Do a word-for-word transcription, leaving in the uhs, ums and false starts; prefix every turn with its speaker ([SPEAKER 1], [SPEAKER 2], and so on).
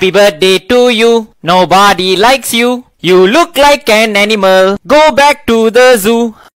[SPEAKER 1] Happy birthday to you. Nobody likes you. You look like an animal. Go back to the zoo.